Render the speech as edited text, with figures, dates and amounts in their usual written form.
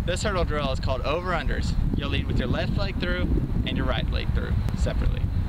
This hurdle drill is called over-unders. You'll lead with your left leg through and your right leg through separately.